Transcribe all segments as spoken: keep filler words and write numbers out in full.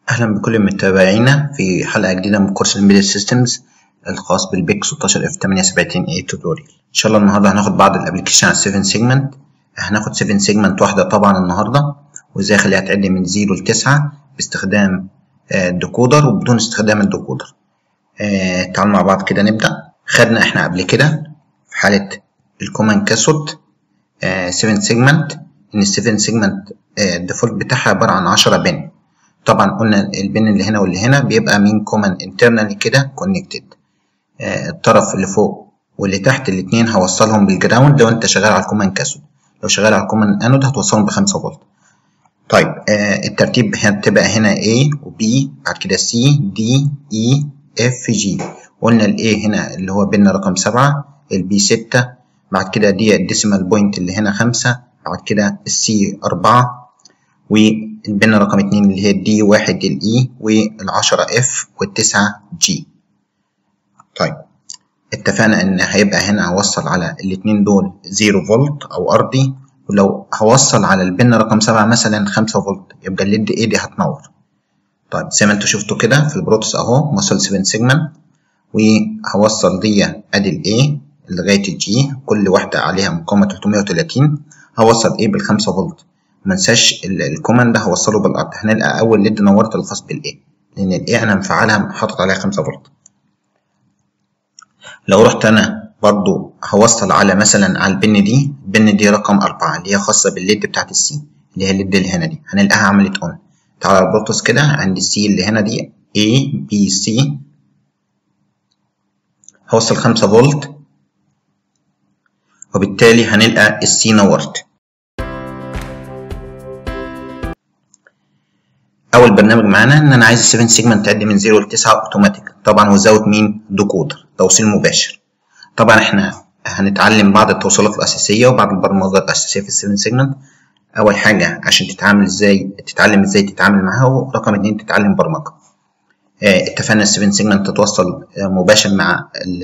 أهلا بكل متابعينا في حلقة جديدة من كورس Embedded Systems الخاص بالبيك ستاشر اف ثمانية سبعين اي توتوريال. إن شاء الله النهاردة هناخد بعض الأبلكيشن على سبعة سيجمنت. هناخد سبعة سيجمنت واحدة طبعا النهاردة، وإزاي أخليها تعد من صفر لتسعة باستخدام الديكودر وبدون استخدام الديكودر. تعالوا مع بعض كده نبدأ. خدنا إحنا قبل كده في حالة الكومن كاسود سبعة سيجمنت إن ال سبعة سيجمنت الديفولت بتاعها عبارة عن عشرة بن. طبعا قلنا البن اللي هنا واللي هنا بيبقى مين كومن انترنالي كده كونكتد. الطرف اللي فوق واللي تحت الاثنين هوصلهم بالجراوند لو انت شغال على الكومن كاسود، لو شغال على الكومن انود هتوصلهم بخمسة فولت. طيب آه الترتيب هتبقى هنا A و B، بعد كده C D E F G. قلنا ال A هنا اللي هو بن رقم سبعة، ال B ستة، بعد كده دي الديسيمال بوينت اللي هنا خمسة، بعد كده ال C أربعة، والبن رقم اتنين اللي هي الدي واحد الاي، والعشرة اف، والتسعة جي. طيب اتفقنا ان هيبقى هنا هوصل على الاتنين دول صفر فولت او ارضي، ولو هوصل على البن رقم سبعة مثلا خمسة فولت يبقى الليد ايه دي هتنور. طيب زي ما انتوا شفتوا كده في البروتوس اهو موصل سبعة سيجمنت، وهوصل دي ادي الاي لغايه الجي، كل واحده عليها مقاومه تلتمية وتلاتين، هوصل ايه بالخمسة فولت. منساش الكوماند ده هوصله بالارض. هنلقى اول ليد نورت الخاص بالاي، لان الاي انا مفعلها حاطط عليها خمسة فولت. لو رحت انا برضو هوصل على مثلا على البن دي، البن دي رقم أربعة اللي هي خاصه بالليد بتاعت السي اللي هي الليد اللي هنا دي، هنلقاها عملت اون. تعالى على البروتوس كده عند السي اللي هنا دي A B C، هوصل خمسة فولت، وبالتالي هنلقى السي نورت. اول برنامج معانا ان انا عايز السبعة سيجمنت تعد من صفر لتسعة اوتوماتيك، طبعا وزود مين ديكودر توصيل مباشر. طبعا احنا هنتعلم بعض التوصيلات الاساسيه وبعض البرمجات الاساسيه في السبعة سيجمنت. اول حاجه عشان تتعامل ازاي تتعلم ازاي تتعامل معاها، ورقم اتنين تتعلم برمجه. اه اتفقنا السبعة سيجمنت تتوصل مباشر مع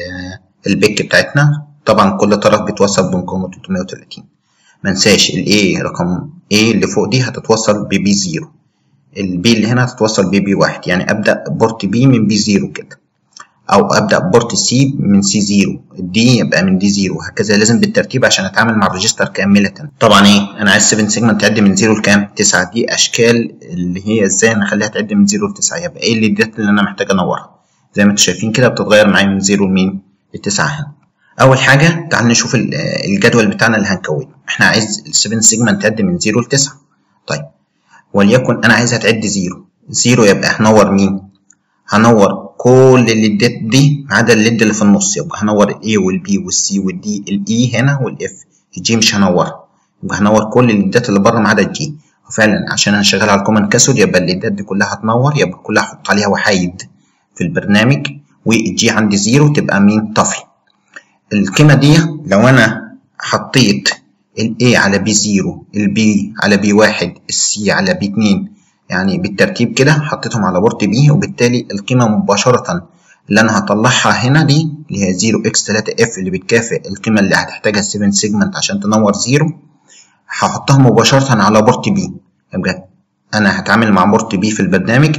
البيك بتاعتنا، طبعا كل طرف بيتوصل بمقاومه تلتمية وتلاتين. منساش الاي رقم A اللي فوق دي هتتوصل ببي صفر، البي اللي هنا هتتوصل ببي واحد، يعني ابدا بورت بي من بي صفر كده، او ابدا بورت سي من سي صفر، الدي يبقى من دي صفر، وهكذا لازم بالترتيب عشان اتعامل مع الريجستر كامله. طبعا ايه انا عايز سبعة سيجمنت تعد من صفر لكام تسعة، دي اشكال اللي هي ازاي نخليها تعد من صفر لتسعة. يبقى ايه اللي ديت اللي انا محتاج انورها؟ زي ما انتم شايفين كده بتتغير معايا من صفر لمين لتسعة هنا. اول حاجه تعال نشوف الجدول بتاعنا اللي هنكونه. احنا عايز السبعة سيجمنت تعد من صفر لتسعة. طيب وليكن انا عايزها تعد صفر، صفر يبقى هنور مين؟ هنور كل الليدات دي ما عدا الليد اللي في النص، يبقى هنور الاي والبي والسي والدي، الاي هنا والاف، الجي مش هنورها، يبقى هنور كل الليدات اللي بره ما عدا الجي. وفعلا عشان انا شغال على الكومن كاسود يبقى الليدات دي كلها هتنور، يبقى كلها هحط عليها وحايد في البرنامج، والجي عندي صفر تبقى مين طفي. القيمه دي لو انا حطيت ال A على B صفر، ال B على B واحد، ال C على B اتنين، يعني بالترتيب كده حطيتهم على بورت B، وبالتالي القيمة مباشرة اللي أنا هطلعها هنا دي اللي هي صفر إكس تلاتة إف اللي بتكافئ القيمة اللي هتحتاجها السبعة سيجمنت عشان تنور صفر، هحطها مباشرة على بورت B. يبقى أنا هتعامل مع بورت B في البرنامج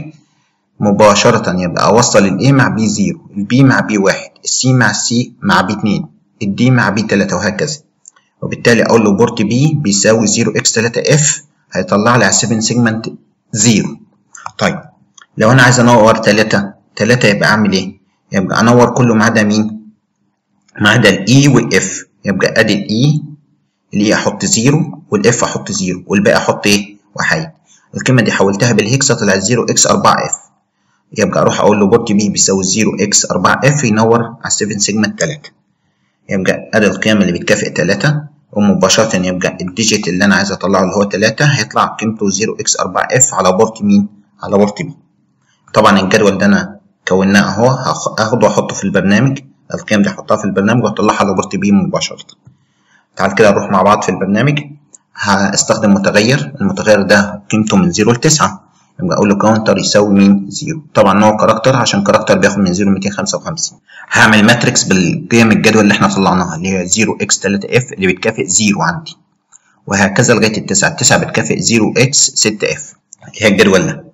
مباشرة، يبقى أوصل ال A مع B صفر، ال B مع B واحد، ال C مع C مع B اتنين، ال D مع B تلاتة، وهكذا. وبالتالي اقول له بورت بي بيساوي صفر إكس تلاتة إف، هيطلع لي على سبعة سيجمنت صفر. طيب لو انا عايز انور تلاتة، تلاتة يبقى اعمل ايه؟ يبقى انور كله ما عدا مين؟ ما عدا الاي والاف. يبقى ادي الاي، الاي احط صفر، والاف احط صفر، والباقي احط ايه؟ وحيد. القيمه دي حولتها بالهكسا طلعت صفر إكس أربعة إف، يبقى اروح اقول له بورت بي بيساوي صفر إكس أربعة إف ينور على سبعة سيجمنت تلاتة. يبقى ادي القيم اللي بتكافئ تلاتة، ومباشرة يبقى الديجيت اللي انا عايز اطلعه اللي هو تلاتة هيطلع قيمته صفر إكس أربعة إف على بورت مين؟ على بورت بي. طبعا الجدول ده انا كوناه اهو، هاخده واحطه في البرنامج، القيم دي هحطها في البرنامج واطلعها على بورت بي مباشرة. تعال كده نروح مع بعض في البرنامج. هستخدم متغير، المتغير ده قيمته من صفر لتسعة، يبقى اقول له كاونتر يساوي مين؟ صفر. طبعا نوع كاركتر عشان كاركتر بياخد من صفر ل ميتين وخمسة وخمسين. هعمل ماتريكس بالقيم الجدول اللي احنا طلعناها اللي هي صفر إكس تلاتة إف اللي بتكافئ صفر عندي، وهكذا لغايه التسعة، التسعة بتكافئ صفر إكس ستة إف اللي هي الجدول ده.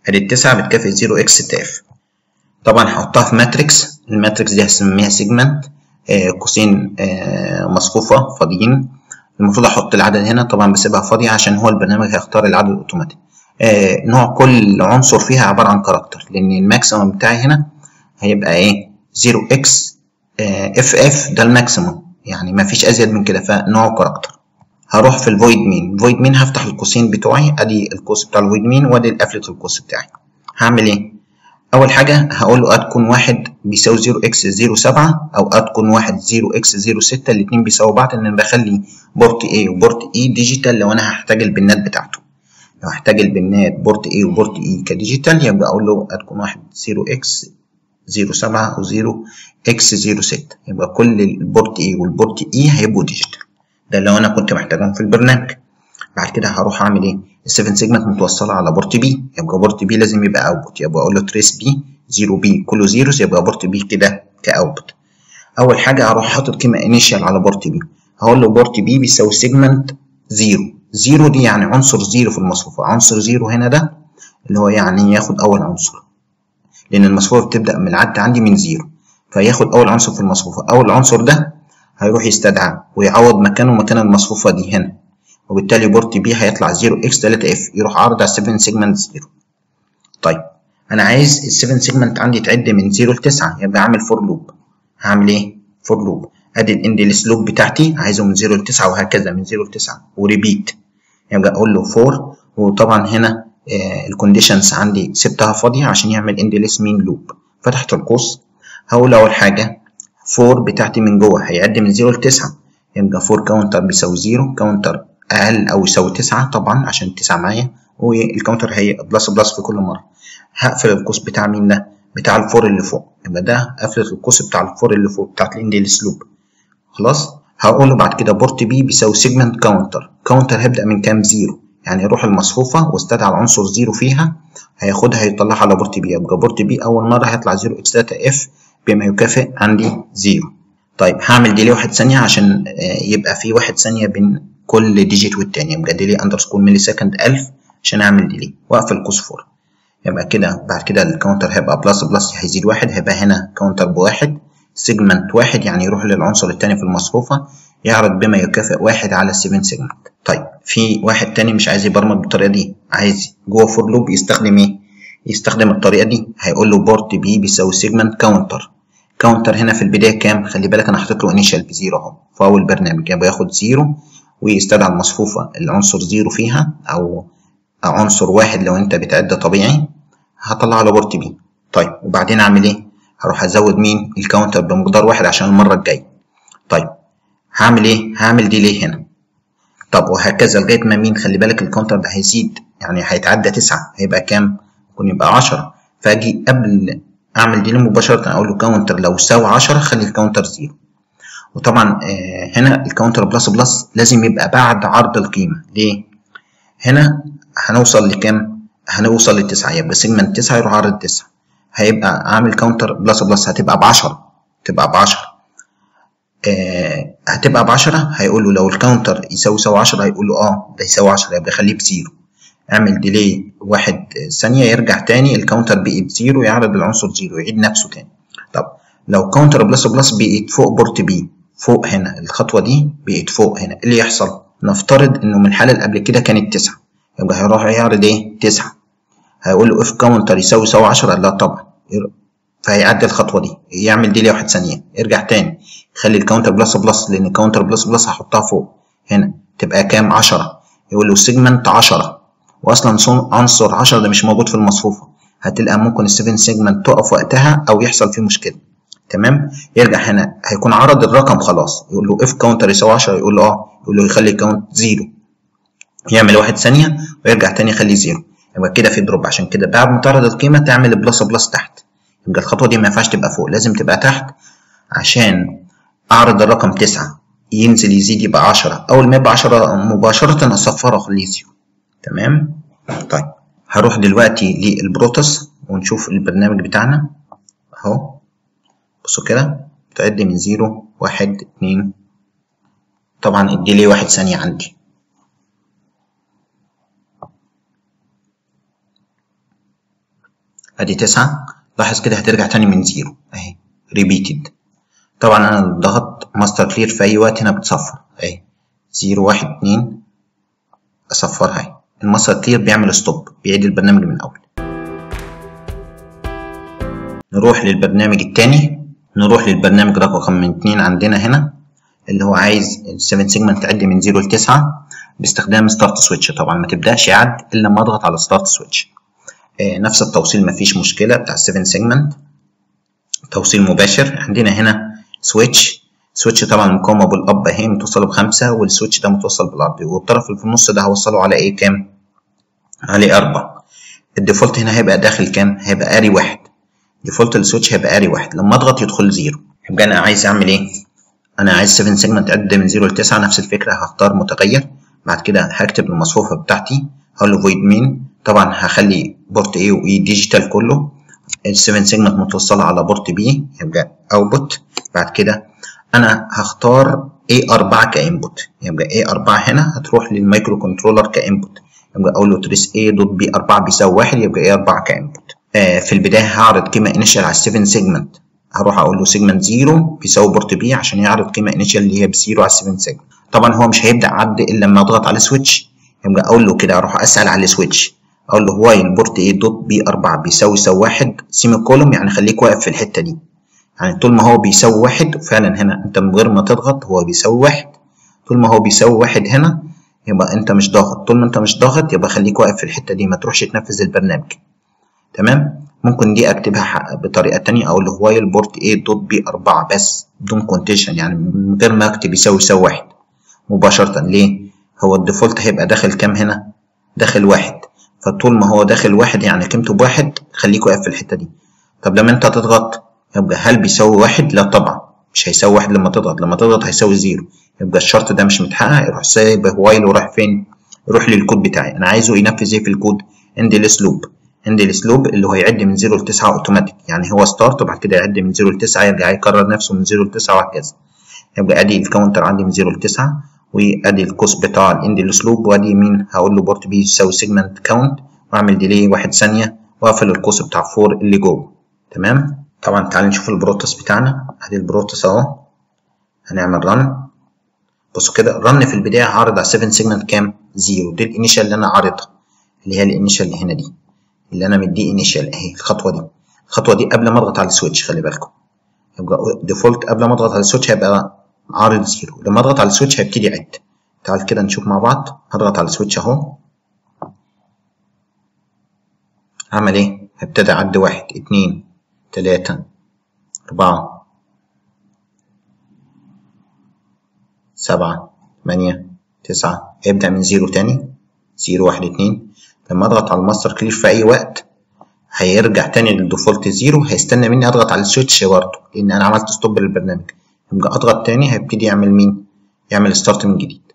ادي التسعة بتكافئ زيرو اكس تاف. طبعا هحطها في ماتريكس، الماتريكس دي هسميها سيجمنت، آه قوسين آه مصفوفة فاضيين. المفروض احط العدد هنا، طبعا بسيبها فاضية عشان هو البرنامج هيختار العدد اوتوماتيك. آه نوع كل عنصر فيها عبارة عن كاركتر، لان الماكسيمم بتاعي هنا هيبقى ايه زيرو اكس اف اف، ده الماكسيمم يعني ما فيش ازيد من كده، فنوعه كاركتر. هروح في الفويد مين، فويد مين هفتح القوسين بتوعي، ادي القوس بتاع الفويد مين وادي قفلة القوس بتاعي. هعمل ايه؟ اول حاجة هقول له ادكن واحد بيساوي زيرو اكس زيرو سبعة او ادكن واحد زيرو اكس زيرو ستة، الاتنين بيساوي بعض، ان انا بخلي بورت A وبورت E ديجيتال لو انا هحتاج البنات بتاعته. لو هحتاج البنات بورت A وبورت E كديجيتال يبقى اقول له ادكن واحد زيرو اكس زيرو سبعة او زيرو اكس زيرو ستة، يبقى كل البورت A والبورت E هيبقوا ديجيتال، ده لو انا كنت محتاجهم في البرنامج. بعد كده هروح اعمل ايه؟ السبعة سيجمنت متوصله على بورت بي، يبقى بورت بي لازم يبقى اوتبوت، يبقى اقول له تريس بي زيرو بي كله زيروز، يبقى بورت بي كده كاوتبوت. اول حاجه هروح حاطط قيمه انيشال على بورت بي، هقول له بورت بي بيساوي سيجمنت زيرو، زيرو دي يعني عنصر زيرو في المصفوفه، عنصر زيرو هنا ده اللي هو يعني ياخد اول عنصر، لان المصفوفه بتبدا من العد عندي من زيرو، فياخد اول عنصر في المصفوفه. اول عنصر ده هيروح يستدعى ويعوض مكانه مكان المصفوفه دي هنا، وبالتالي بورت بي هيطلع زيرو اكس تلاتة اف، يروح عارض على سبعة سيجمنت زيرو. طيب انا عايز ال سبعة سيجمنت عندي تعد من زيرو ل تسعة، يبقى اعمل فور لوب. هعمل ايه؟ فور لوب، ادي الاندلس لوب بتاعتي عايزه من زيرو ل تسعة وهكذا من زيرو ل تسعة وريبيت، يبقى اقول له فور. وطبعا هنا آه الكونديشنز عندي سبتها فاضيه عشان يعمل اندلس مين لوب. فتحت القوس، هقول اول حاجه فور بتاعتي من جوه هيعد من زيرو ل تسعة، يبقى فور كاونتر بيساوي زيرو، كاونتر اقل او يساوي تسعة طبعا عشان تسعة معايا، والكاونتر هي بلس بلس في كل مره. هقفل القوس بتاع مين ده؟ بتاع الفور اللي فوق، يبقى ده قفله القوس بتاع الفور اللي فوق بتاعت الاندلس لوب. خلاص. هقول له بعد كده بورت بي بيساوي سيجمنت كاونتر، كاونتر هيبدا من كام؟ زيرو، يعني يروح المصفوفه واستدعى العنصر زيرو فيها، هياخدها هيطلعها على بورت بي، يبقى بورت بي اول مره هيطلع زيرو اكس تلاتة اف بما يكافئ عندي زيرو. طيب هعمل ديلي واحد ثانيه عشان يبقى في واحد ثانيه بين كل ديجيت والتاني، يبقى ديلي اندرسكور ملي سكند ألف عشان اعمل ديلي، واقفل القوس فور. يبقى كده بعد كده الكاونتر هيبقى بلس بلس هيزيد واحد، هيبقى هنا كاونتر بواحد، سيجمنت واحد يعني يروح للعنصر الثاني في المصفوفه يعرض بما يكافئ واحد على سبعة سيجمنت. طيب في واحد تاني مش عايز يبرمج بالطريقه دي، عايز جوه فور لوب يستخدم ايه؟ يستخدم الطريقه دي، هيقول له بورت بي بيساوي سيجمنت كاونتر، كاونتر هنا في البدايه كام؟ خلي بالك انا حاطط له انيشال بزيرو اهو في اول برنامج، يبقى ياخد زيرو ويستدعى المصفوفه العنصر زيرو فيها او عنصر واحد لو انت بتعد طبيعي، هطلع على بورت بي. طيب وبعدين اعمل ايه؟ هروح ازود مين؟ الكاونتر بمقدار واحد عشان المره الجايه. طيب هعمل ايه؟ هعمل ديلي هنا. طب وهكذا لغايه ما مين؟ خلي بالك الكاونتر ده هيزيد، يعني هيتعدى تسعة، هيبقى كام؟ ممكن يبقى عشرة، فاجي قبل اعمل ديلي مباشره اقول له كاونتر لو ساوي عشرة خلي الكاونتر زيرو. وطبعا آه هنا الكاونتر بلس بلس لازم يبقى بعد عرض القيمه، ليه؟ هنا هنوصل لكام؟ هنوصل للتسعة، يبقى سيجمنت تسعة يروح عرض تسعة، هيبقى عامل كاونتر بلس بلس هتبقى بعشرة، تبقى بعشرة آه هتبقى بعشرة، هيقول له لو الكاونتر يساوي يساوي عشرة هيقول له اه ده يساوي عشرة، يبقى خليه بزيرو. اعمل ديلي واحد ثانية يرجع تاني الكاونتر بقي بزيرو، يعرض العنصر زيرو يعيد نفسه تاني. طب لو كاونتر بلس بلس بقيت فوق بورت بي، فوق هنا الخطوة دي بقيت فوق هنا، ايه اللي يحصل؟ نفترض انه من الحالة اللي قبل كده كانت تسعة، يبقى هيروح يعرض ايه؟ تسعة، هيقول له اف كاونتر يساوي يساوي عشرة، لا طبعا، فهيعدي الخطوه دي، يعمل ديلي واحد ثانيه يرجع تاني يخلي الكاونتر بلس بلس، لان الكاونتر بلس بلس هحطها فوق هنا تبقى كام؟ عشرة، يقول له سيجمنت عشرة، واصلا عنصر عشرة ده مش موجود في المصفوفه، هتلقى ممكن السبعة سيجمنت تقف وقتها او يحصل فيه مشكله. تمام. يرجع هنا هيكون عرض الرقم خلاص، يقول له اف كاونتر يساوي عشرة، يقول له اه، يقول له يخلي الكاونت زيرو، يعمل واحد ثانيه ويرجع تاني يخليه زيرو، يبقى كده في دروب. عشان كده بعد ما تعرض القيمه تعمل البلس بلس تحت، يبقى الخطوه دي ما ينفعش تبقى فوق، لازم تبقى تحت عشان اعرض الرقم تسعة ينزل يزيد يبقى عشرة، اول ما يبقى عشرة مباشره اصفره اخليه زيرو. تمام. طيب هروح دلوقتي للبروتوس ونشوف البرنامج بتاعنا اهو. بصوا كده بتعد من زيرو واحد اتنين، طبعا الديلي واحد ثانيه عندي. ادي تسعة. لاحظ كده هترجع تاني من زيرو اهي ريبيتد. طبعا انا ضغطت ماستر كلير في اي وقت هنا بتصفر اهي زيرو واحد اتنين اصفرها اهي. الماستر كلير بيعمل ستوب بيعيد البرنامج من الاول. نروح للبرنامج التاني، نروح للبرنامج رقم اتنين عندنا هنا اللي هو عايز السبعة سيجمنت تعد من زيرو لتسعة باستخدام ستارت سويتش. طبعا ما تبداش يعد الا لما اضغط على ستارت سويتش. آه نفس التوصيل مفيش مشكله بتاع السبعة سيجمنت، توصيل مباشر. عندنا هنا سويتش، سويتش طبعا مقاومه بالاب اهي متوصله بخمسة، والسويتش ده متوصل بالارضي، والطرف اللي في النص ده هوصله على ايه كام؟ عليه أربعة. الديفولت هنا هيبقى داخل كام؟ هيبقى اري واحد. ديفولت السويتش هيبقى اري واحد، لما اضغط يدخل زيرو. يبقى انا عايز اعمل ايه؟ انا عايز سبعة سيجمنت تعد من زيرو لتسعة. نفس الفكره، هختار متغير، بعد كده هكتب المصفوفه بتاعتي هقول له void main. طبعا هخلي بورت A و E ديجيتال كله. ال سبعة سيجمنت متوصله على بورت B يبقى اوتبوت. بعد كده انا هختار إيه أربعة كانبوت، يبقى إيه أربعة هنا هتروح للمايكرو كنترولر كانبوت. يبقى اقول له تريس A دوت بي أربعة بيساوي واحد، يبقى إيه أربعة كانبوت. آه في البدايه هعرض قيمه انيشال على سبعة سيجمنت، هروح اقول له سيجمنت زيرو بيساوي بورت بي عشان يعرض قيمه انيشال اللي هي بزيرو على سبعة سيجمنت. طبعا هو مش هيبدا عد الا لما اضغط على سويتش. يبقى اقول له كده اروح اسال على السويتش، اقول له وايل بورت ايه دوت بي أربعة بيساوي يساوي واحد سيمي كولوم، يعني خليك واقف في الحته دي. يعني طول ما هو بيساوي واحد، فعلا هنا انت من غير ما تضغط هو بيساوي واحد. طول ما هو بيساوي واحد هنا يبقى انت مش ضاغط، طول ما انت مش ضاغط يبقى خليك واقف في الحته دي، ما تروحش تنفذ البرنامج. تمام. ممكن دي اكتبها بطريقه تانية، اقول له وايل بورت A دوت بي أربعة بس بدون كونتيشن، يعني من غير ما اكتب يساوي يساوي واحد مباشره. ليه؟ هو الديفولت هيبقى داخل كام هنا؟ داخل واحد، فطول ما هو داخل واحد يعني قيمته بواحد، خليك واقف في الحته دي. طب لما انت تضغط يبقى هل بيساوي واحد؟ لا طبعا مش هيساوي واحد. لما تضغط لما تضغط هيساوي زيرو، يبقى الشرط ده مش متحقق. يروح سايب وايل وراح فين؟ يروح للكود بتاعي. انا عايزه ينفذ ايه في الكود؟ اندلس لوب. اندلس لوب اللي هو يعد من زيرو لتسعة اوتوماتيك، يعني هو ستارت وبعد كده يعد من زيرو لتسعة، يرجع يكرر نفسه من زيرو لتسعة وهكذا. يبقى ادي الكاونتر عندي من زيرو لتسعة، وادي القوس بتاع الاندلس لوب، وادي مين؟ هقول له بورت بي يساوي سيجمنت كاونت، واعمل ديلي واحد ثانيه، واقفل القوس بتاع فور اللي جوه. تمام. طبعا تعالى نشوف البروتوس بتاعنا. ادي البروتوس اهو. هنعمل رن. بصوا كده، رن في البدايه هعرض على سبعة سيجمنت كام؟ زيرو. دي الانيشال اللي انا عارضها، اللي هي الانيشال اللي هنا دي، اللي انا مديه انيشال اهي. الخطوه دي الخطوه دي قبل ما اضغط على السويتش، خلي بالكم. يبقى ديفولت قبل ما اضغط على السويتش هيبقى عارض زيرو، لما اضغط على السويتش هيبتدي يعد. تعال كده نشوف مع بعض. هضغط على السويتش اهو، عمل ايه؟ هيبتدي يعد واحد اتنين تلاتة أربعة سبعة تمانية تسعة، هيبدأ من زيرو تاني، زيرو واحد اتنين. لما اضغط على الماستر كلير في اي وقت هيرجع تاني للديفولت زيرو، هيستنى مني اضغط على السويتش برضه لان انا عملت ستوب للبرنامج. يبقى اضغط تاني هيبتدي يعمل مين؟ يعمل ستارت من جديد.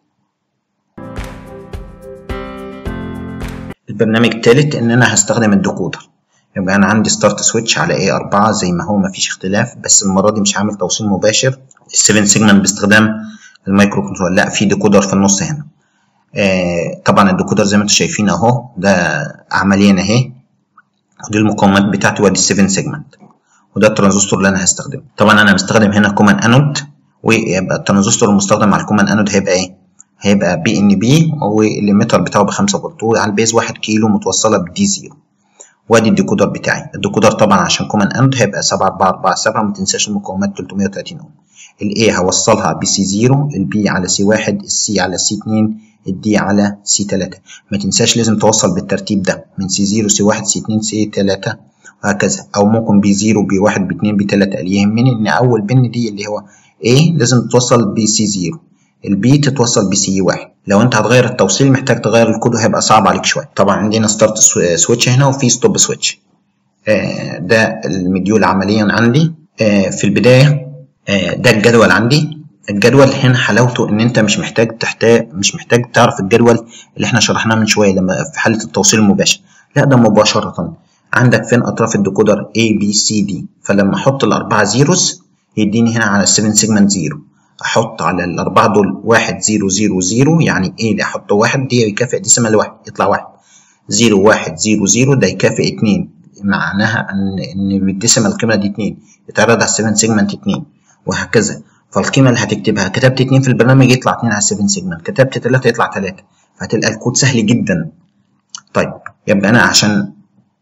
البرنامج التالت ان انا هستخدم الديكودر. يبقى انا عندي ستارت سويتش على إيه أربعة زي ما هو، مفيش اختلاف، بس المره دي مش هعمل توصيل مباشر السبعة سيجمنت باستخدام المايكرو كنترول، لا في ديكودر في النص هنا. آه طبعا الديكودر زي ما انتم شايفين اهو، ده عمليا اهي، ودي المقاومات بتاعتي، وادي السبعة سيجمنت، وده الترانزستور اللي انا هستخدمه. طبعا انا مستخدم هنا كومان انود، ويبقى الترانزستور المستخدم على الكومان انود هيبقى ايه؟ هيبقى بي ان بي، والليميتر بتاعه ب خمسة فولت، وعلى البيز واحد كيلو متوصله بدي زيرو. وادي الديكودر بتاعي. الديكودر طبعا عشان كومان انود هيبقى سبعة أربعة أربعة سبعة، ما تنساش المقاومات تلتمية وتلاتين اوم. الاي هوصلها بسي زيرو، البي على سي واحد، السي على سي اتنين، الدي على سي تلاتة. ما تنساش لازم توصل بالترتيب ده، من سي زيرو سي واحد سي اتنين سي تلاتة وهكذا، او ممكن بي زيرو بي واحد بي اتنين بي تلاتة. اللي يهمني ان اول بن دي اللي هو A لازم تتوصل بسي زيرو، البي تتوصل بسي واحد. لو انت هتغير التوصيل محتاج تغير الكود وهيبقى صعب عليك شويه. طبعا عندنا ستارت سويتش هنا وفي ستوب سويتش. آه ده المديول عمليا عندي. آه في البدايه آه ده الجدول عندي. الجدول هنا حلاوته ان انت مش محتاج تحتاج مش محتاج تعرف الجدول اللي احنا شرحناه من شويه لما في حاله التوصيل المباشر، لا ده مباشره عندك فين اطراف الديكودر A B C D. فلما احط الاربعه زيروز يديني هنا على السبعة سيجمنت زيرو، احط على الاربعه دول واحد زيرو زيرو زيرو، يعني A اللي احط واحد دي يكافئ ديسيمال واحد يطلع واحد، زيرو واحد زيرو زيرو ده يكافئ اتنين، معناها ان ان بالديسيمال القيمه دي اتنين، يتعرض على السبعة سيجمنت اتنين وهكذا. فالقيمه اللي هتكتبها كتبت اتنين في البرنامج يطلع اتنين على السبعة سيجمنت، كتبت تلاتة يطلع تلاتة، فهتلقى الكود سهل جدا. طيب يبقى انا عشان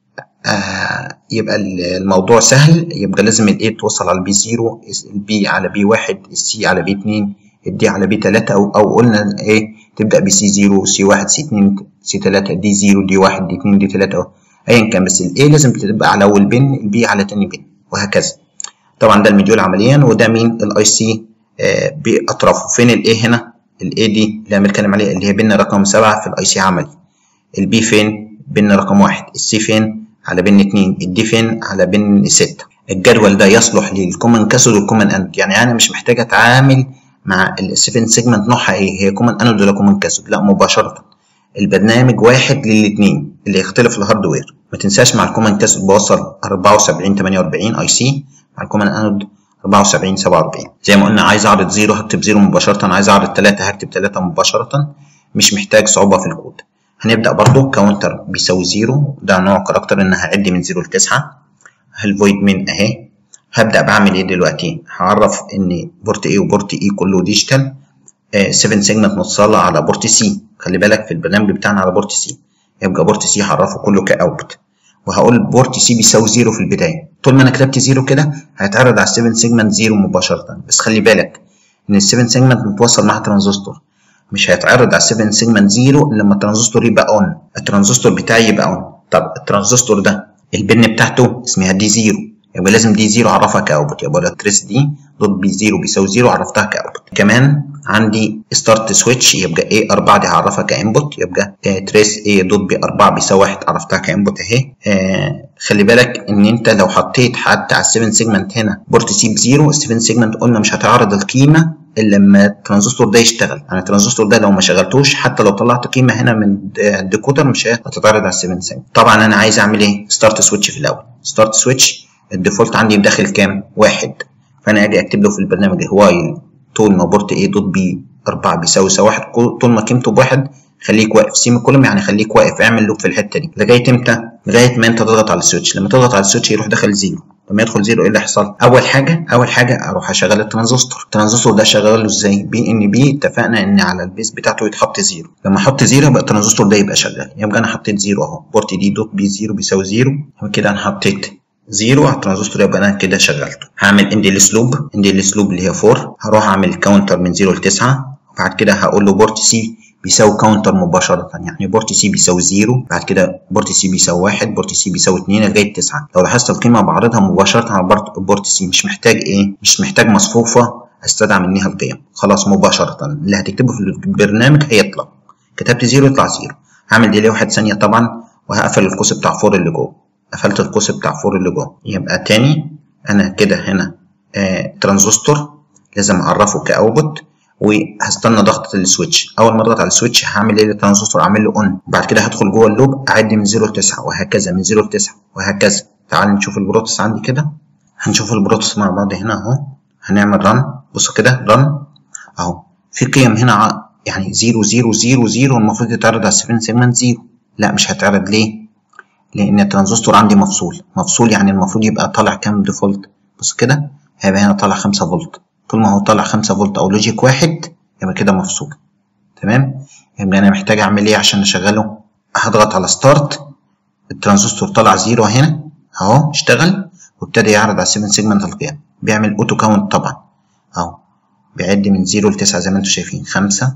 آه يبقى الموضوع سهل يبقى لازم الايه توصل على البي صفر، البي على بي واحد، السي على بي اتنين، الدي على بي تلاتة، او او قلنا ايه تبدا بسي صفر، سي واحد، سي اتنين، سي تلاتة، دي صفر، دي واحد، دي اتنين، دي تلاتة، ايا كان، بس الايه لازم تبقى على اول بن، البي على تاني بن، وهكذا. طبعا ده المديول عمليا، وده مين الاي سي آه باطرافه. فين الايه هنا؟ الايه دي اللي بنتكلم عليها اللي هي بن رقم سبعة في الاي سي عملي. البي فين؟ بن رقم واحد. السي فين؟ على بن اتنين. الدي فين؟ على بن ستة. الجدول ده يصلح للكومن كاثود والكومن انود، يعني انا مش محتاج اتعامل مع السبعة سيجمنت نوعها ايه، هي كومن انود ولا كومن كاثود، لا مباشره البرنامج واحد للاثنين اللي يختلف الهاردوير. ما تنساش مع الكومن كاثود بوصل اربعة وسبعين تمانية واربعين اي سي، مع الكومن انود اربعة وسبعين سبعة واربعين. زي ما قلنا عايز اعرض زيرو هكتب زيرو مباشره، عايز اعرض تلاتة هكتب تلاتة مباشره، مش محتاج صعوبه في الكود. هنبدا برضو كاونتر بيساوي زيرو، ده نوع كاركتر ان هعد من زيرو لتسعة. الفويد من اهي. هبدا بعمل ايه دلوقتي؟ هعرف ان بورت ايه وبورت اي كله ديجيتال، آه سبعة سيجمنت متصله على بورت سي، خلي بالك في البرنامج بتاعنا على بورت سي، يبقى بورت سي هعرفه كله كاوتبوت، وهقول بورت سي بيساوي زيرو في البدايه. طول ما انا كتبت زيرو كده هيتعرض على سبعة سيجمنت زيرو مباشره، بس خلي بالك ان ال سبعة سيجمنت متوصل مع ترانزستور، مش هيتعرض على سبعة سيجمنت زيرو لما الترانزستور يبقى اون، الترانزستور بتاعي يبقى اون. طب الترانزستور ده البن بتاعته اسمها دي زيرو، يبقى لازم دي زيرو اعرفها كاوتبوت، يبقى لا تريس دي دوت بي زيرو بيساوي زيرو عرفتها كاوتبوت. كمان عندي ستارت سويتش، يبقى ايه اربعة دي هعرفها كانبوت، يبقى آه تريس ايه دوت بي اربعة بيساوي واحد عرفتها كانبوت اهي. آه خلي بالك ان انت لو حطيت حتى على السبعة سيجمنت هنا بورت سي بزيرو، السبعة سيجمنت قلنا مش هتعرض القيمه الا لما الترانزستور ده يشتغل، يعني الترانزستور ده لو ما شغلتوش حتى لو طلعت قيمه هنا من الديكودر مش هتتعرض على السبعة سيجمنت. طبعا انا عايز اعمل ايه؟ ستارت سويتش في الاول. ستارت سويتش الديفولت عندي داخل كام؟ واحد، فانا اجي اكتب له في البرنامج وايل طول ما بورت ايه دوت بي اربعة بيساوي سوا واحد، طول ما قيمته بواحد خليك واقف، سيمي كولوم يعني خليك واقف، اعمل لوب في الحته دي لغايه امتى؟ لغايه ما انت تضغط على السويتش. لما تضغط على السويتش يروح داخل زيرو. لما يدخل زيرو ايه اللي هيحصل؟ اول حاجه اول حاجه اروح اشغل الترانزستور. الترانزستور ده شغاله ازاي؟ بي ان بي اتفقنا ان على البيس بتاعته يتحط زيرو، لما احط زيرو يبقى الترانزستور ده يبقى شغال، يبقى انا حطيت زيرو اهو، بورت دي دوت بي زيرو بيساوي زيرو، وكده انا حطيت زيرو على الترانزستور، يبقى انا كده شغلته. هعمل اندي سلوب، اندي سلوب اللي هي اربعة، هروح اعمل كاونتر من زيرو ل تسعة، وبعد كده هقول له بورت سي بيساوي كاونتر مباشرة، يعني بورت سي بيساوي زيرو، بعد كده بورت سي بيساوي واحد، بورت سي بيساوي اتنين لغاية تسعة. لو لاحظت القيمة بعرضها مباشرة على بورت سي، مش محتاج ايه؟ مش محتاج مصفوفة استدعى منها القيم، خلاص مباشرة اللي هتكتبه في البرنامج هيطلع. كتبت زيرو يطلع زيرو. هعمل ديلي واحد ثانية طبعا، وهقفل القوس بتاع فور اللي جوه. قفلت القوس بتاع فور اللي جوه. يبقى تاني انا كده هنا آه ترانزستور لازم اعرفه كاوتبوت، وهستنى ضغطة السويتش. اول ما اضغط على السويتش هعمل ايه للترانزستور؟ اعمل له اون، بعد كده هدخل جوه اللوب اعد من زيرو ل تسعة وهكذا، من زيرو ل تسعة وهكذا. تعال نشوف البروتوس عندي كده، هنشوف البروتوس مع بعض هنا اهو. هنعمل رن، بصوا كده رن اهو، في قيم هنا يعني زيرو زيرو زيرو زيرو المفروض يتعرض على سبعة سيجمنت زيرو، لا مش هيتعرض. ليه؟ لان الترانزستور عندي مفصول. مفصول يعني المفروض يبقى طالع كام ديفولت؟ بص كده هيبقى هنا طالع خمسة فولت، طول ما هو طالع خمسة فولت او لوجيك واحد يبقى كده مفصول. تمام؟ يبقى انا محتاج اعمل ايه عشان اشغله؟ هضغط على ستارت، الترانزستور طلع زيرو هنا اهو، اشتغل وابتدى يعرض على سبعة سيجمنت القيم، بيعمل اوتو كاونت طبعا اهو، بيعد من زيرو ل تسعة زي ما انتم شايفين، خمسة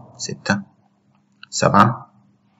ستة سبعة،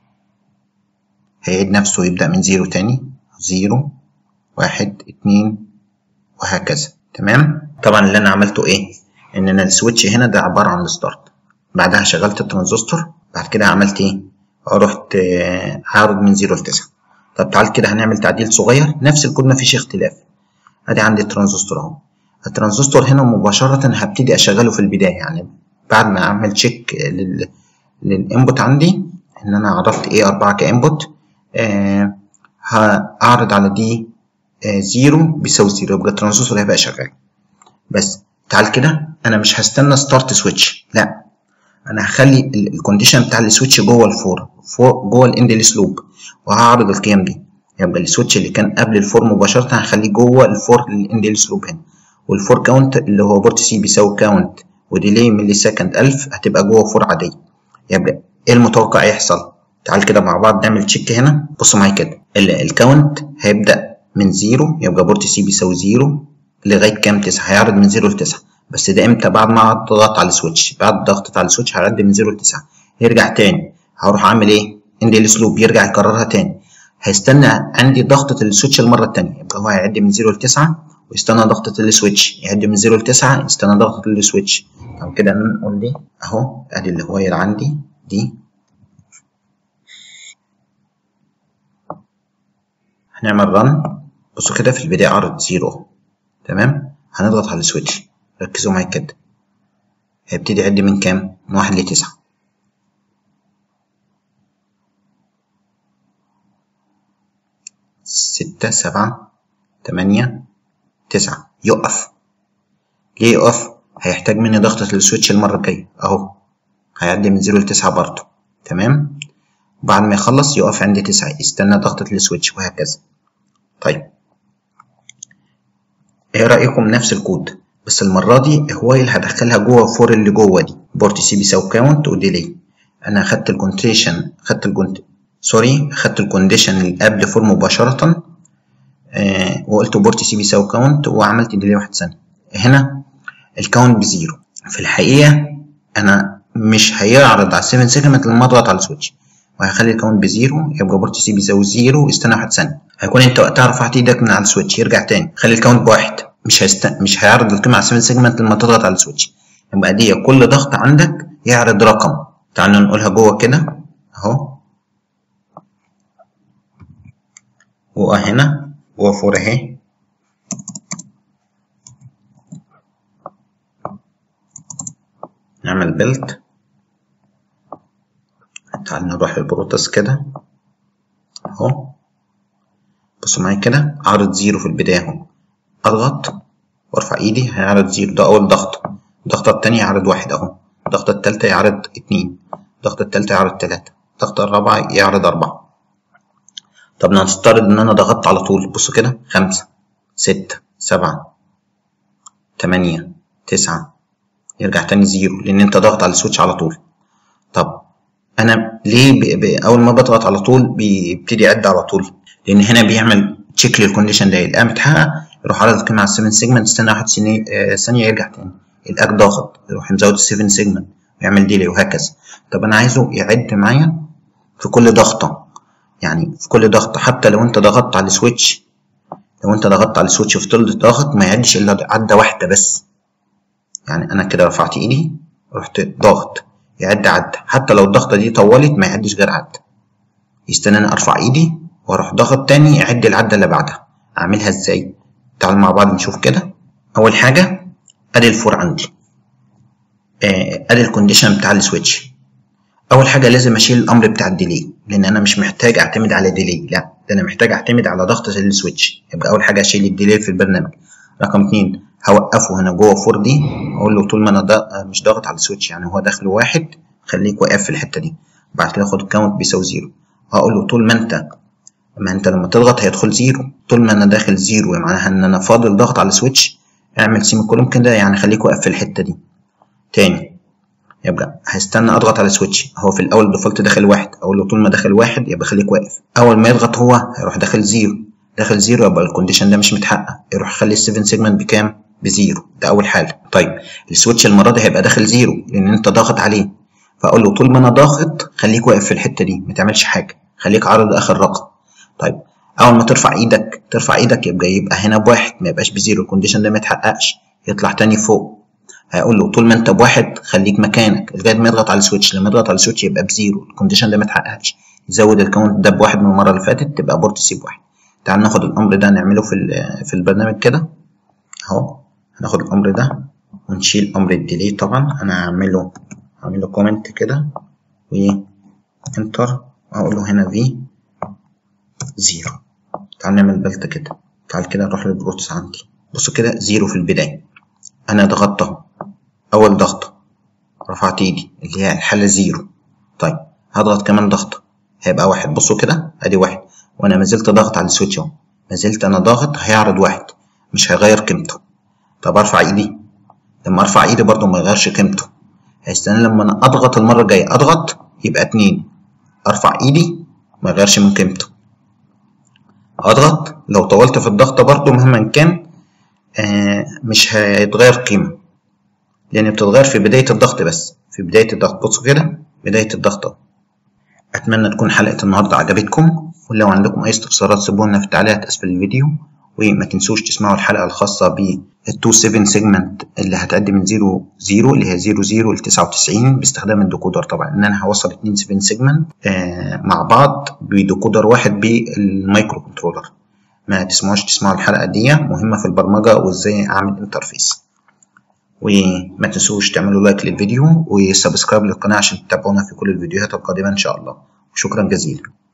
هيعيد نفسه يبدأ من زيرو تاني، زيرو واحد اتنين وهكذا. تمام؟ طبعا اللي انا عملته ايه؟ ان انا السويتش هنا ده عبارة عن الستارت، بعدها شغلت الترانزستور، بعد كده عملت ايه؟ رحت عارض من زيرو ل تسعة. طب تعال كده هنعمل تعديل صغير، نفس الكود مفيش اختلاف. ادي عندي الترانزستور اهو، الترانزستور هنا مباشرة هبتدي اشغله في البداية، يعني بعد ما اعمل تشيك لل للانبوت عندي ان انا عرفت ايه اربعة كانبوت، آه هأعرض على دي آه زيرو بيساوي زيرو، يبقى الترانزستور هيبقى شغال. بس تعال كده انا مش هستنى ستارت سويتش، لا انا هخلي الكونديشن بتاع السويتش جوه الفور، فوق جوه الاندلس لوب، وهعرض القيم دي. يبقى السويتش اللي كان قبل الفور مباشره هنخليه جوه الفور الاند سلوب هنا، والفور كاونت اللي هو بورت سي بيساوي كاونت وديلي ملي سكند ألف هتبقى جوه فور عاديه. يبقى ايه المتوقع يحصل؟ تعال كده مع بعض نعمل تشيك هنا. بصوا معايا كده، الكاونت هيبدا من زيرو، يبقى بورت سي بيساوي زيرو لغايه كام؟ تسعة. هيعرض من زيرو ل تسعة، بس ده امتى؟ بعد ما اضغط على السويتش. بعد ضغطة على السويتش هيعدي من زيرو ل تسعة، يرجع تاني. هروح اعمل ايه؟ اند السلوب يرجع يكررها تاني. هيستنى عندي ضغطة السويتش المره الثانيه، يبقى هو هيعد من زيرو ل تسعة ويستنى ضغطة السويتش، يعد من زيرو ل تسعة يستنى ضغطة السويتش. طب كده نقول دي اهو، ادي اللي هو عندي دي. هنعمل رن. بصوا كده في البدايه عرض زيرو، تمام. هنضغط على السويتش، ركزوا معايا كده، هيبتدي يعد من كام؟ من واحد ل تسعة. ستة سبعة تمانية تسعة. يقف. ليه يقف؟ هيحتاج مني ضغطة السويتش المرة الجاية اهو، هيعدي من زيرو ل تسعة برضه، تمام. بعد ما يخلص يقف عند تسعة يستنى ضغطة السويتش وهكذا. طيب ايه رأيكم؟ نفس الكود بس المرة دي هو اللي هدخلها جوه فور اللي جوه دي، بورت سي بيساوي كاونت وديلي. انا خدت الكونتريشن خدت الكونت سوري خدت الكونديشن اللي قبل فور مباشرة، آه وقلت بورت سي بيساوي كاونت وعملت ديلي واحد ثانية. هنا الكاونت بزيرو. في الحقيقة انا مش هيعرض على سبعة سيجمنت لما اضغط على السويتش، وهخلي الكاونت بزيرو، يبقى بورت سي بيساوي زيرو يستنى واحد ثانية. هيكون انت وقتها رفعت ايدك من على السويتش، يرجع تاني. خلي الكاونت بواحد، مش هيست... مش هيعرض القيمة على سبعة سيجمنت لما تضغط على السويتش. يبقى دي كل ضغط عندك يعرض رقم. تعالوا نقولها جوه كده اهو، جوه هنا جوه فور اهي. نعمل بيلت. تعالوا نروح للبروتوس كده اهو. بصوا معايا كده، عرض زيرو في البداية اهو. اضغط وارفع ايدي هيعرض زيرو، ده اول ضغط. الضغطة التانية يعرض واحد اهو، الضغطة التالتة يعرض اتنين، الضغطة التالتة يعرض تلاتة، الضغطة الرابعة يعرض أربعة. طب نفترض إن أنا ضغطت على طول. بصوا كده، خمسة ستة سبعة تمانية تسعة، يرجع تاني زيرو لأن أنت ضغط على السويتش على طول. طب أنا ليه ب... ب... أول ما بضغط على طول بيبتدي يعد على طول؟ لأن هنا بيعمل تشيك للكونديشن ده، يلاقيها متحقق يروح عرض القيمة على السفن سيجمنت، يستنى واحد ثانية يرجع تاني، يلاقيك ضاغط يروح مزود السفن سيجمنت ويعمل ديلي وهكذا. طب أنا عايزه يعد معايا في كل ضغطة، يعني في كل ضغطة حتى لو أنت ضغطت على السويتش، لو أنت ضغطت على السويتش وفضلت ضاغط ما يعدش إلا عدة واحدة بس. يعني أنا كده رفعت إيدي رحت ضاغط يعد عدة، حتى لو الضغطة دي طولت ما يعدش غير عدة، يستناني أرفع إيدي وأروح ضاغط تاني يعد العدة اللي بعدها. أعملها إزاي؟ تعالوا مع بعض نشوف كده. أول حاجة أدي الفور عندي، أدي الكونديشن بتاع السويتش. أول حاجة لازم أشيل الأمر بتاع الديلي، لأن أنا مش محتاج أعتمد على ديلي، لا ده أنا محتاج أعتمد على ضغطة السويتش. يبقى أول حاجة أشيل الديلي في البرنامج. رقم اتنين هوقفه هنا جوه فور دي، أقول له طول ما أنا دا مش ضاغط على السويتش، يعني هو داخل واحد خليك واقف في الحتة دي. بعد كده آخد الكاونت بيساوي زيرو، هقول له طول ما أنت ما أنت لما تضغط هيدخل زيرو، طول ما أنا داخل زيرو معناها إن أنا فاضل ضغط على السويتش، اعمل سيمي كولوم كده يعني خليك واقف في الحتة دي. تاني يبقى هستنى اضغط على السويتش، هو في الاول ديفولت داخل واحد، اقول له طول ما داخل واحد يبقى خليك واقف. اول ما يضغط هو هيروح داخل زيرو، داخل زيرو يبقى الكونديشن ده مش متحقق، يروح يخلي السفن سيجمنت بكام؟ بزيرو. ده اول حاجه. طيب السويتش المره دي هيبقى داخل زيرو لان انت ضاغط عليه، فاقول له طول ما انا ضاغط خليك واقف في الحته دي ما تعملش حاجه، خليك عارض اخر رقم. طيب اول ما ترفع ايدك ترفع ايدك يبقى يبقى هنا بواحد ما يبقاش بزيرو، الكونديشن ده ما يتحققش، يطلع تاني فوق. هيقول له طول ما انت بواحد خليك مكانك لغايه ما يضغط على السويتش، لما يضغط على السويتش يبقى بزيرو، الكونديشن ده ما اتحققش، يزود الكاونت ده بواحد من المره اللي فاتت تبقى بورت سي بواحد. تعال ناخد الامر ده نعمله في في البرنامج كده اهو. هناخد الامر ده ونشيل امر الديلي. طبعا انا هعمله هعمله كومنت كده وانتر، واقول له هنا في زيرو. تعال نعمل بلت كده، تعال كده نروح للبروتس عندي. بصوا كده زيرو في البدايه، انا ضغطت اهو اول ضغطه رفعت ايدي اللي هي الحاله زيرو. طيب هضغط كمان ضغطه هيبقى واحد. بصوا كده ادي واحد، وانا ما زلت ضاغط على السويتش اهو، ما زلت انا ضاغط، هيعرض واحد مش هيغير قيمته. طب ارفع ايدي، لما ارفع ايدي برضو ما يغيرش قيمته، هيستنى لما انا اضغط المره الجايه، اضغط يبقى اتنين، ارفع ايدي ما يغيرش من قيمته، اضغط لو طولت في الضغط برضو مهما كان آه مش هيتغير قيمه، لان بتتغير في بدايه الضغط بس، في بدايه الضغط. بصوا كده بدايه الضغط اهو. اتمنى تكون حلقه النهارده عجبتكم، ولو عندكم اي استفسارات سيبونا في التعليقات اسفل الفيديو، وما تنسوش تسمعوا الحلقه الخاصه بال اتنين سبعة سيجمنت اللي هتقدم من صفر صفر اللي هي صفر صفر ل تسعة وتسعين باستخدام الديكودر. طبعا ان انا هوصل اتنين سبعة سيجمنت آه مع بعض بديكودر واحد بالمايكرو كنترولر. ما تسمعوش تسمعوا الحلقه دي، مهمه في البرمجه وازاي اعمل انترفيس. وما تنسوش تعملوا لايك للفيديو وسبسكرايب للقناه عشان تتابعونا في كل الفيديوهات القادمه ان شاء الله. وشكرا جزيلا.